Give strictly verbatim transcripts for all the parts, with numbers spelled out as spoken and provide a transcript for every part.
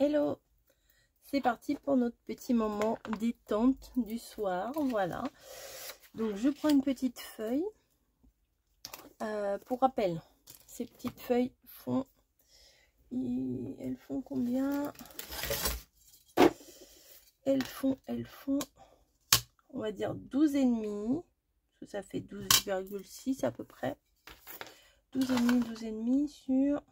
Hello, c'est parti pour notre petit moment détente du soir. Voilà, donc je prends une petite feuille. Euh, pour rappel, ces petites feuilles font, elles font combien? Elles font, elles font, on va dire douze et demi. Ça fait douze virgule six à peu près. douze et demi, douze et demi sur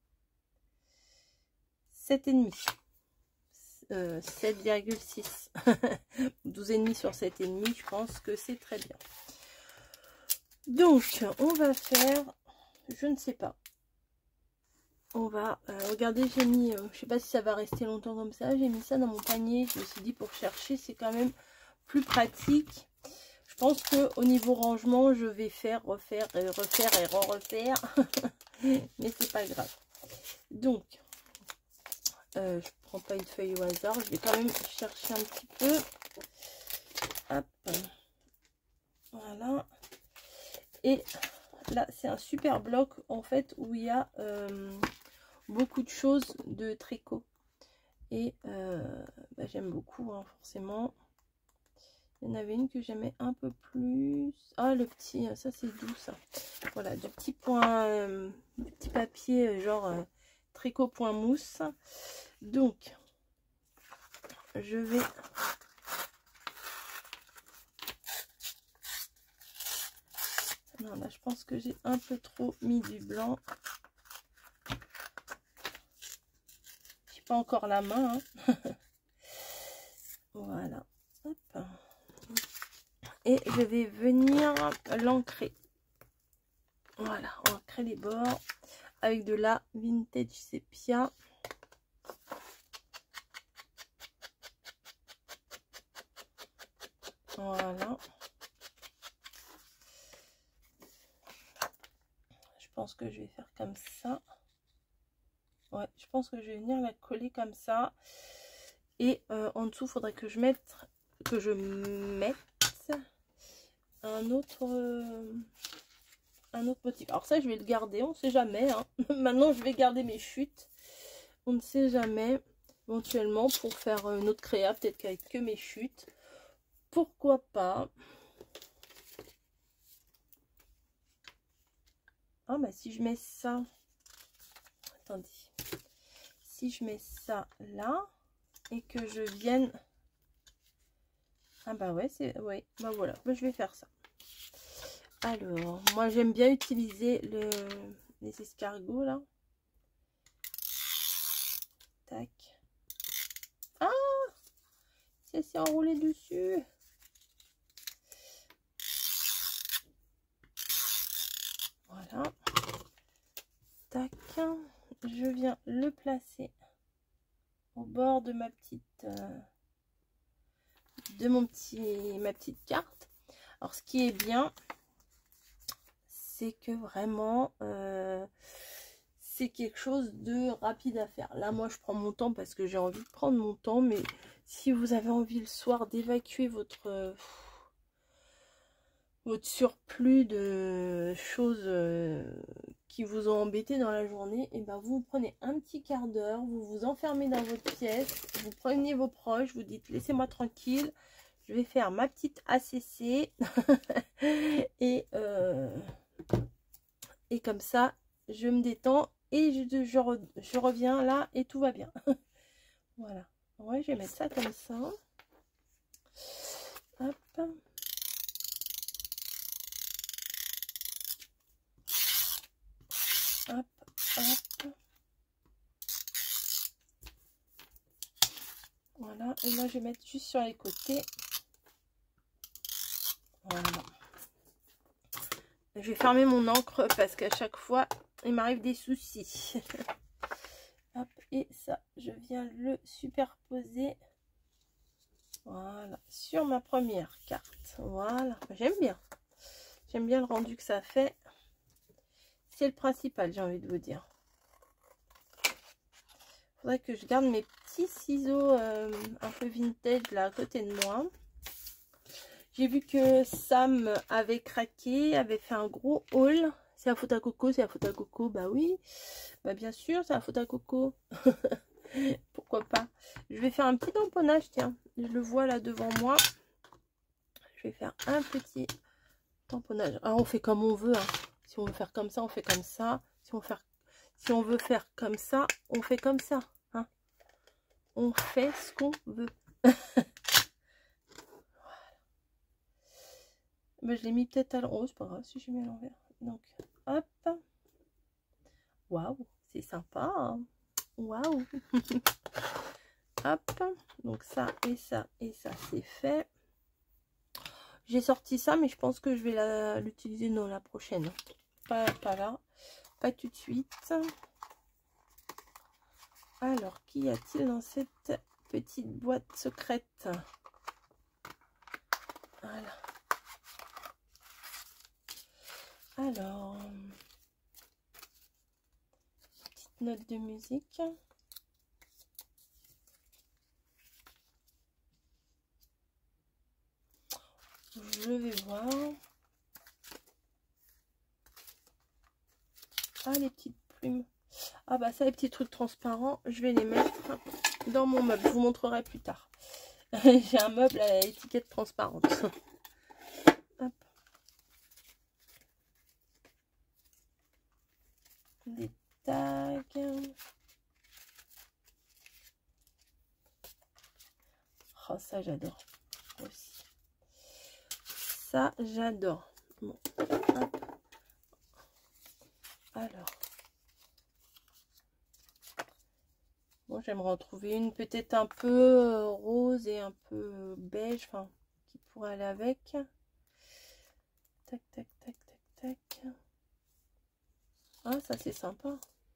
sept et demi. Euh, sept virgule six. douze et demi sur sept et demi, je pense que c'est très bien. Donc, on va faire, je ne sais pas. On va euh, regarder, j'ai mis, euh, je sais pas si ça va rester longtemps comme ça. J'ai mis ça dans mon panier. Je me suis dit pour chercher, c'est quand même plus pratique. Je pense que au niveau rangement, je vais faire, refaire et refaire et re-refaire. Mais c'est pas grave. Donc, euh, je prends pas une feuille au hasard. Je vais quand même chercher un petit peu. Hop. Voilà. Et là, c'est un super bloc en fait où il y a euh, beaucoup de choses de tricot. Et euh, bah, j'aime beaucoup, hein, forcément. Il y en avait une que j'aimais un peu plus. Ah, le petit, ça c'est doux ça. Voilà, du petit point, euh, du petit papier genre euh, tricot point mousse. Donc, je vais... Non, là, je pense que j'ai un peu trop mis du blanc. J'ai pas encore la main. Hein. Voilà. Hop. Et je vais venir l'ancrer. Voilà, ancrer les bords avec de la vintage sépia. Voilà. Je pense que je vais faire comme ça. Ouais, je pense que je vais venir la coller comme ça. Et euh, en dessous, il faudrait que je mette que je mette un autre euh, un autre motif. Alors ça, je vais le garder, on ne sait jamais. Hein. Maintenant, je vais garder mes chutes. On ne sait jamais. Éventuellement, pour faire une autre créa, peut-être qu'avec que mes chutes. Pourquoi pas. Ah bah si je mets ça, attendez, si je mets ça là et que je vienne, ah bah ouais, c'est, ouais, bah voilà, bah je vais faire ça. Alors, moi j'aime bien utiliser le, les escargots là. Tac. Ah, ça s'est enroulé dessus. Voilà. Tac. Je viens le placer au bord de ma petite euh, de mon petit ma petite carte. Alors ce qui est bien, c'est que vraiment euh, c'est quelque chose de rapide à faire. Là moi je prends mon temps parce que j'ai envie de prendre mon temps, mais si vous avez envie le soir d'évacuer votre euh, votre surplus de choses euh, qui vous ont embêté dans la journée, et ben vous prenez un petit quart d'heure, vous vous enfermez dans votre pièce, vous prenez vos proches, vous dites laissez-moi tranquille, je vais faire ma petite A C C et euh, et comme ça je me détends et je, je, re, je reviens là et tout va bien. Voilà, ouais, je vais mettre ça comme ça. Hop. Hop, hop. Voilà, et moi je vais mettre juste sur les côtés. Voilà. Je vais fermer mon encre parce qu'à chaque fois il m'arrive des soucis. Hop, et ça, je viens le superposer. Voilà, sur ma première carte. Voilà, j'aime bien. J'aime bien le rendu que ça fait. C'est le principal, j'ai envie de vous dire. Faudrait que je garde mes petits ciseaux euh, un peu vintage là à côté de moi. J'ai vu que Sam avait craqué, avait fait un gros haul. C'est la faute à Coco, c'est la faute à Coco. Bah oui, bah bien sûr, c'est la faute à Coco. Pourquoi pourquoi pas. Je vais faire un petit tamponnage, tiens. Je le vois là devant moi. Je vais faire un petit tamponnage. Ah, on fait comme on veut. Hein. Si on veut faire comme ça, on fait comme ça. Si on, faire... si on veut faire comme ça, on fait comme ça. Hein. On fait ce qu'on veut. Ben, je l'ai mis peut-être à l'envers. Oh, c'est pas grave si j'ai mis à l'envers. Donc, hop. Waouh, c'est sympa. Hein. Waouh. Hop. Donc, ça et ça et ça, c'est fait. J'ai sorti ça, mais je pense que je vais l'utiliser dans la prochaine. Pas, pas là. Pas tout de suite. Alors, qu'y a-t-il dans cette petite boîte secrète? Voilà. Alors, petite note de musique. Je vais voir. Ah, les petites plumes. Ah bah ça, les petits trucs transparents, je vais les mettre dans mon meuble. Je vous montrerai plus tard. J'ai un meuble à étiquette transparente. Hop. Des tags. Oh, ça j'adore aussi. Ça j'adore. Bon. Hop. Alors. Bon, j'aimerais en trouver une peut-être un peu euh, rose et un peu beige, enfin, qui pourrait aller avec. Tac, tac, tac, tac, tac. Ah, ça c'est sympa.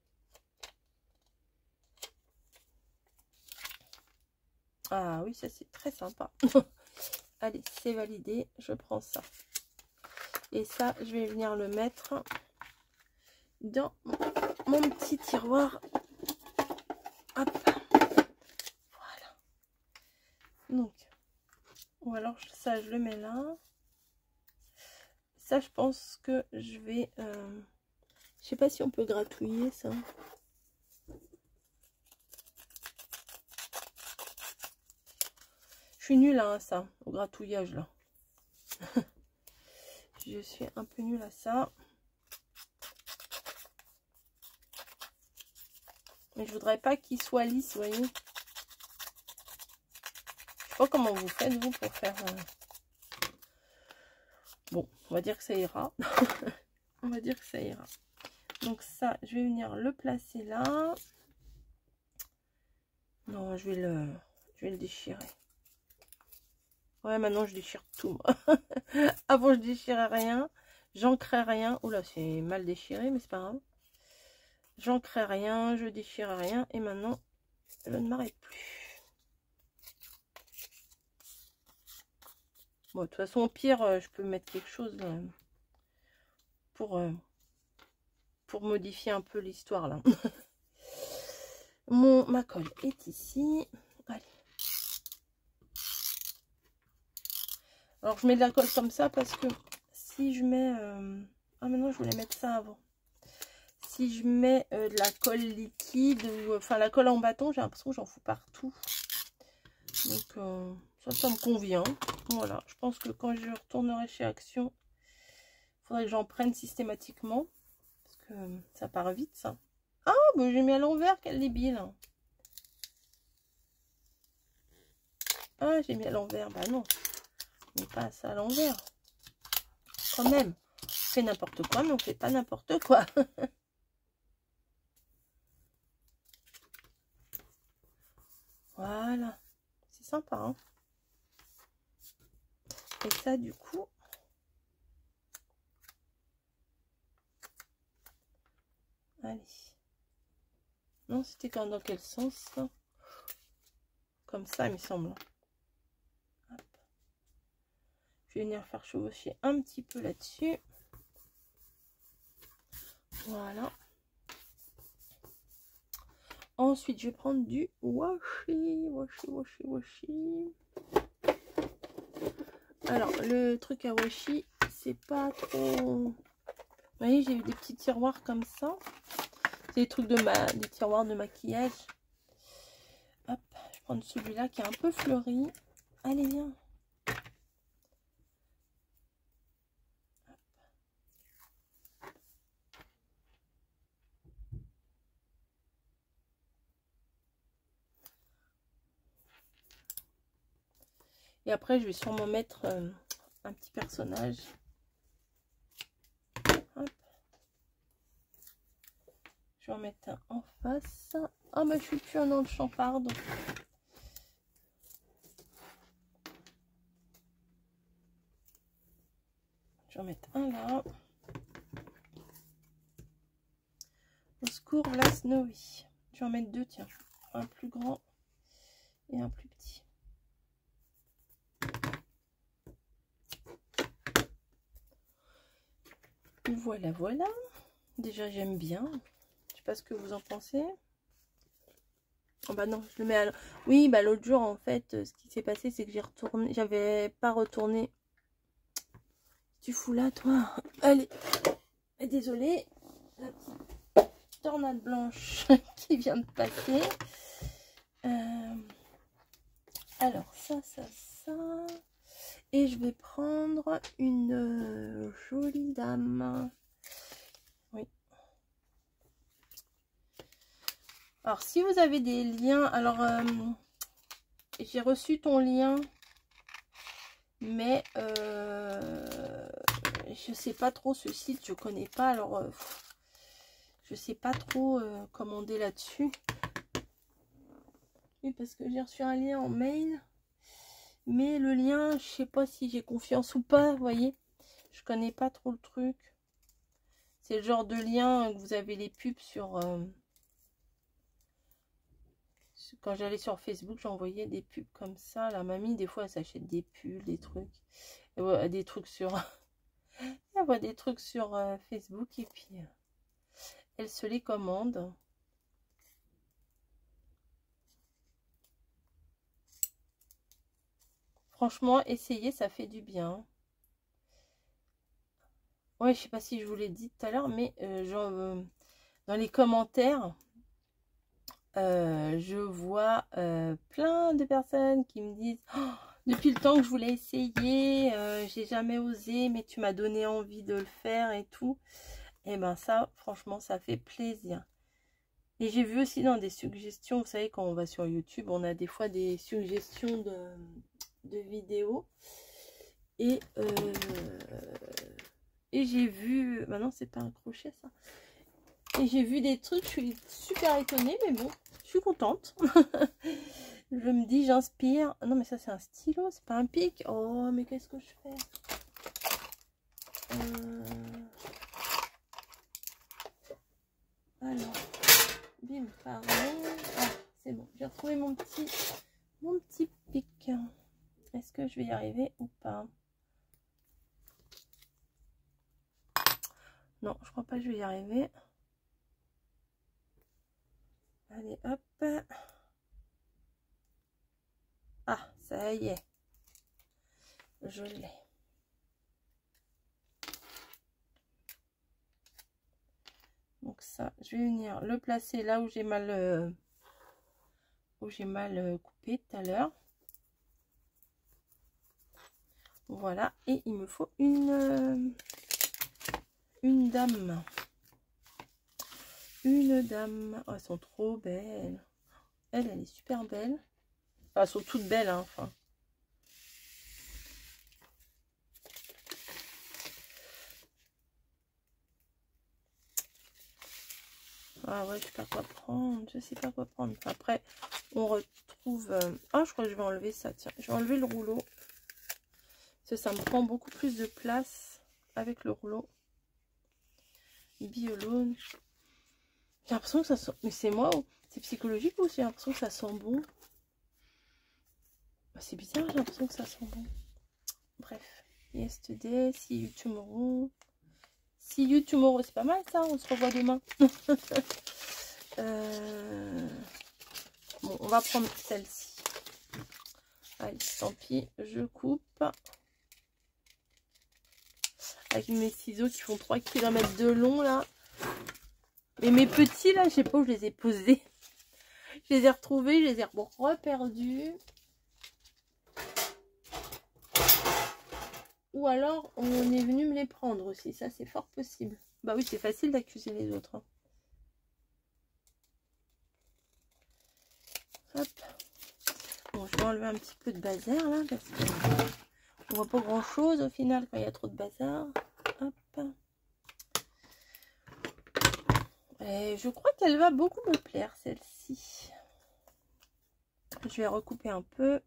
Ah oui, ça c'est très sympa. Allez, c'est validé, je prends ça. Et ça, je vais venir le mettre dans mon petit tiroir. Hop. Voilà. Donc, ou alors ça, je le mets là. Ça, je pense que je vais... Euh, je sais pas si on peut gratouiller ça. Je suis nulle à ça, au gratouillage là. Je suis un peu nulle à ça. Mais je voudrais pas qu'il soit lisse, vous voyez. Je sais pas comment vous faites, vous, pour faire... Euh... Bon, on va dire que ça ira. On va dire que ça ira. Donc ça, je vais venir le placer là. Non, je vais le, je vais le déchirer. Ouais, maintenant je déchire tout. Avant, je déchirais rien. J'ancrais rien. Oula, c'est mal déchiré, mais c'est pas grave. J'ancrais rien, je déchire rien. Et maintenant, je ne m'arrête plus. Bon, de toute façon, au pire, je peux mettre quelque chose là, pour, euh, pour modifier un peu l'histoire là. Mon, ma colle est ici. Allez. Alors, je mets de la colle comme ça parce que si je mets... Euh... Ah, maintenant, je voulais mettre ça avant. Si je mets euh, de la colle liquide, ou enfin la colle en bâton, j'ai l'impression que j'en fous partout. Donc, euh, ça, ça me convient. Voilà, je pense que quand je retournerai chez Action, il faudrait que j'en prenne systématiquement. Parce que ça part vite, ça. Ah, bah, j'ai mis à l'envers, quel débile. Ah, j'ai mis à l'envers, bah non. On met pas ça à l'envers. Quand même, on fait n'importe quoi, mais on fait pas n'importe quoi. Voilà, c'est sympa, hein. Et ça, du coup, allez. Non, c'était quand dans quel sens là? Comme ça, il me semble. Hop. Je vais venir faire chevaucher un petit peu là-dessus. Voilà. Ensuite, je vais prendre du washi, washi, washi, washi. Alors, le truc à washi, c'est pas trop... Vous voyez, j'ai eu des petits tiroirs comme ça. C'est des trucs de ma... des tiroirs de maquillage. Hop. prendre celui-là qui est un peu fleuri. Allez, viens. Et après, je vais sûrement mettre euh, un petit personnage. Hop. Je vais en mettre un en face. Ah, bah, je suis plus un autre champ, pardon. Je vais en mettre un là. Au secours, la Snowy. Je vais en mettre deux, tiens. Un plus grand et un plus petit. Voilà, voilà. Déjà, j'aime bien. Je sais pas ce que vous en pensez. Oh bah non, je le mets à... Oui, bah l'autre jour, en fait, ce qui s'est passé, c'est que j'ai retourné... J'avais pas retourné... Tu fous là, toi? Allez. Désolée. La petite tornade blanche qui vient de passer. Euh... Alors, ça, ça, ça... Et je vais prendre une euh, jolie dame. Oui. Alors, si vous avez des liens... Alors, euh, j'ai reçu ton lien. Mais, euh, je sais pas trop ce site. Je connais pas. Alors, euh, je sais pas trop euh, commander là-dessus. Oui, parce que j'ai reçu un lien en mail. Mais le lien, je sais pas si j'ai confiance ou pas, vous voyez. Je connais pas trop le truc. C'est le genre de lien que vous avez les pubs sur... Euh, quand j'allais sur Facebook, j'envoyais des pubs comme ça. La mamie, des fois, elle s'achète des pulls, des trucs. Elle voit des trucs sur... elle voit des trucs sur euh, Facebook et puis euh, elle se les commande. Franchement, essayez, ça fait du bien. Ouais, je sais pas si je vous l'ai dit tout à l'heure, mais euh, genre, euh, dans les commentaires, euh, je vois euh, plein de personnes qui me disent oh, depuis le temps que je voulais essayer, euh, j'ai jamais osé, mais tu m'as donné envie de le faire et tout. Et ben ça, franchement, ça fait plaisir. Et j'ai vu aussi dans des suggestions, vous savez, quand on va sur YouTube, on a des fois des suggestions de, de vidéos. Et, euh, et j'ai vu... Bah non, c'est pas un crochet, ça. Et j'ai vu des trucs, je suis super étonnée, mais bon, je suis contente. Je me dis, j'inspire. Non, mais ça, c'est un stylo, c'est pas un pic. Oh, mais qu'est-ce que je fais euh... Alors, bim, pardon. Ah, c'est bon, j'ai retrouvé mon petit, mon petit pic. Est-ce que je vais y arriver ou pas? Non, je crois pas que je vais y arriver. Allez, hop. Ah, ça y est. Je l'ai. Donc ça, je vais venir le placer là où j'ai mal, euh, où j'ai mal euh, coupé tout à l'heure. Voilà, et il me faut une, euh, une dame. Une dame. Oh, elles sont trop belles. Elle, elle est super belle. Enfin, elles sont toutes belles, hein, enfin. Ah ouais, je sais pas quoi prendre. Je sais pas quoi prendre. Après, on retrouve... Euh... Ah, je crois que je vais enlever ça. Tiens, je vais enlever le rouleau. Parce que ça me prend beaucoup plus de place avec le rouleau. Biolone. J'ai l'impression que ça sent... Mais c'est moi ou... C'est psychologique ou j'ai l'impression que ça sent bon? C'est bizarre, j'ai l'impression que ça sent bon. Bref. Yesterday, see you tomorrow. See you tomorrow. C'est pas mal ça, on se revoit demain. euh... Bon, on va prendre celle-ci. Allez, tant pis, je coupe. Avec mes ciseaux qui font trois kilomètres de long là. Et mes petits là, je sais pas où je les ai posés. Je les ai retrouvés, je les ai reperdus. Ou alors, on est venu me les prendre aussi. Ça, c'est fort possible. Bah oui, c'est facile d'accuser les autres. Hein. Hop. Bon, je vais enlever un petit peu de bazar, là, parce qu'on voit pas grand-chose, au final, quand il y a trop de bazar. Hop. Et je crois qu'elle va beaucoup me plaire, celle-ci. Je vais recouper un peu.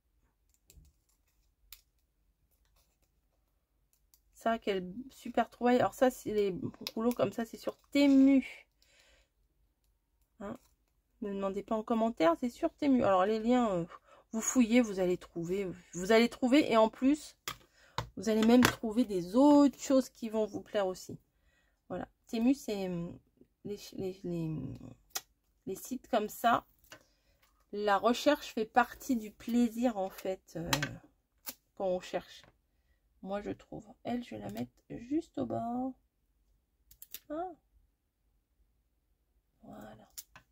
Ça, quelle super trouvaille. Alors ça, c'est les rouleaux comme ça, c'est sur Temu. Hein, ne me demandez pas en commentaire, c'est sur Temu. Alors les liens, euh, vous fouillez, vous allez trouver. Vous allez trouver et en plus, vous allez même trouver des autres choses qui vont vous plaire aussi. Voilà. Temu, c'est les, les, les, les sites comme ça. La recherche fait partie du plaisir en fait euh, quand on cherche. Moi je trouve. Elle, je vais la mettre juste au bord. Ah. Voilà.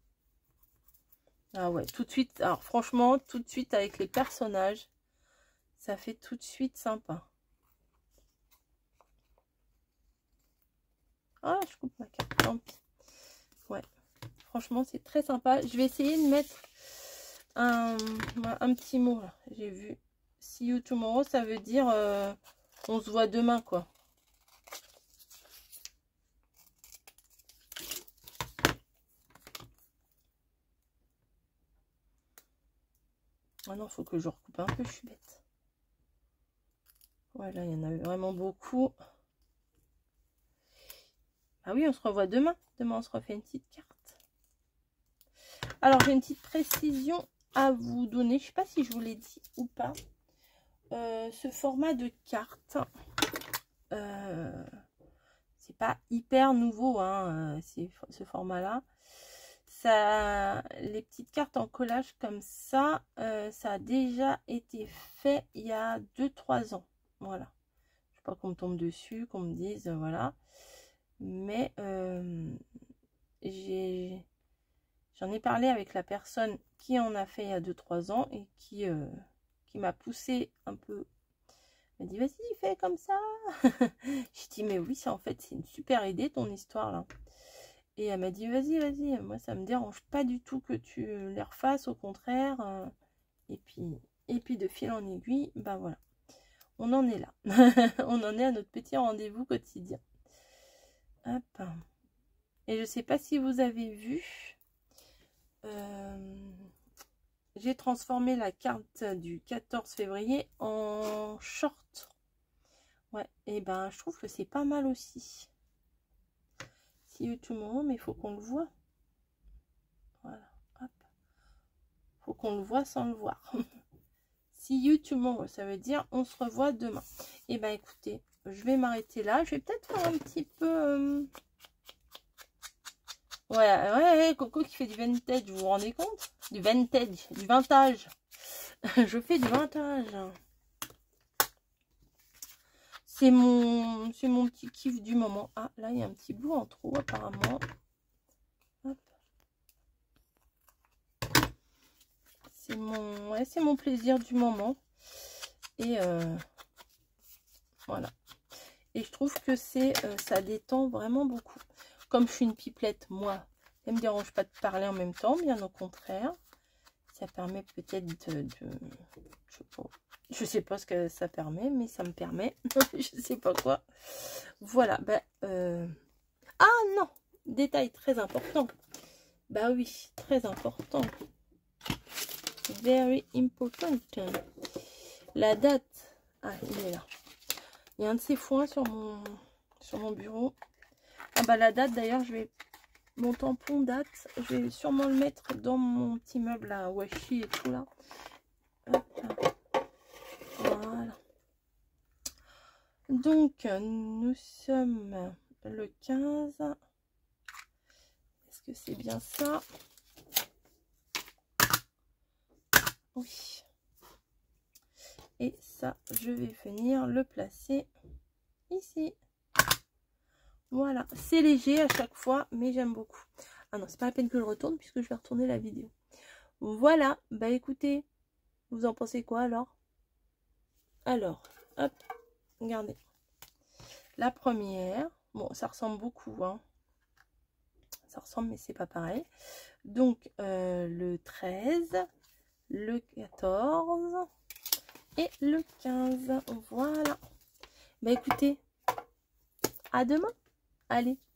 Ah ouais, tout de suite. Alors franchement, tout de suite avec les personnages, ça fait tout de suite sympa. Ah, je coupe ma carte. Tant pis. Ouais. Franchement, c'est très sympa. Je vais essayer de mettre un, un petit mot. J'ai vu. See you tomorrow, ça veut dire euh, on se voit demain, quoi. Ah non, faut que je recoupe un peu, je suis bête. Voilà, il y en a vraiment beaucoup. Ah oui, on se revoit demain. Demain, on se refait une petite carte. Alors, j'ai une petite précision à vous donner. Je ne sais pas si je vous l'ai dit ou pas. Euh, ce format de carte, euh, c'est pas hyper nouveau, hein, ce format-là. Ça, les petites cartes en collage comme ça, euh, ça a déjà été fait il y a deux trois ans. Voilà. Je ne sais pas qu'on me tombe dessus, qu'on me dise, euh, voilà. Mais euh, j'ai... J'en ai parlé avec la personne qui en a fait il y a deux trois ans et qui, euh, qui m'a poussé un peu. Elle m'a dit, vas-y, fais comme ça. Je dis, mais oui, ça en fait, c'est une super idée ton histoire là. Et elle m'a dit, vas-y, vas-y, moi ça me dérange pas du tout que tu les refasses, au contraire. Et puis, et puis de fil en aiguille, ben voilà. On en est là. On en est à notre petit rendez-vous quotidien. Hop. Et je sais pas si vous avez vu. Euh, j'ai transformé la carte du quatorze février en short. Ouais, et ben je trouve que c'est pas mal aussi. See you tomorrow, mais il faut qu'on le voit. Voilà, hop. Faut qu'on le voit sans le voir. See you tomorrow, ça veut dire on se revoit demain. Et ben écoutez, je vais m'arrêter là. Je vais peut-être faire un petit peu... Euh... Ouais, ouais, ouais, Coco qui fait du vintage, vous vous rendez compte? Du vintage, du vintage. Je fais du vintage. C'est mon, c'est mon petit kiff du moment. Ah, là, il y a un petit bout en trop, apparemment. C'est mon, ouais, c'est mon plaisir du moment. Et euh, voilà. Et je trouve que c'est, euh, ça détend vraiment beaucoup. Comme je suis une pipelette, moi, ça ne me dérange pas de parler en même temps, bien au contraire. Ça permet peut-être de... de je sais pas, je sais pas ce que ça permet, mais ça me permet. Je sais pas quoi. Voilà. Ben, euh... Ah non! Détail très important. Bah oui, très important. Very important. La date. Ah, il est là. Il y a un de ces foins sur mon, sur mon bureau. Ah bah la date d'ailleurs, je vais... Mon tampon date, je vais sûrement le mettre dans mon petit meuble à washi et tout là. Hop. Voilà. Donc, nous sommes le quinze. Est-ce que c'est bien ça? Oui. Et ça, je vais venir le placer ici. Voilà, c'est léger à chaque fois, mais j'aime beaucoup. Ah non, c'est pas la peine que je retourne puisque je vais retourner la vidéo. Voilà, bah écoutez, vous en pensez quoi alors? Alors, hop, regardez. La première, bon, ça ressemble beaucoup, hein. Ça ressemble, mais c'est pas pareil. Donc, euh, le treize, le quatorze et le quinze. Voilà. Bah écoutez, à demain. Allez.